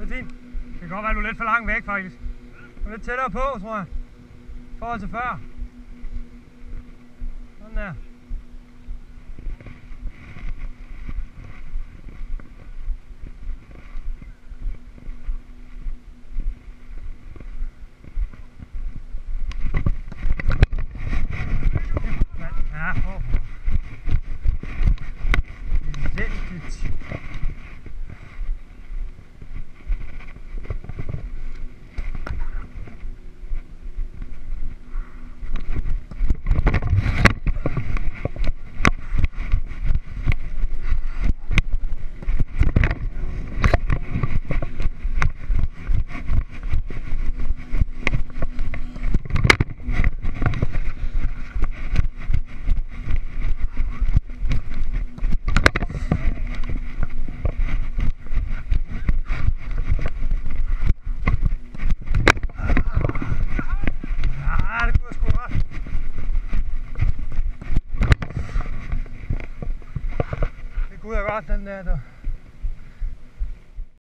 fint. Det kan godt være, at du er lidt for langt væk, faktisk. Du er lidt tættere på, tror jeg. I forhold til før. Sådan der. Den der,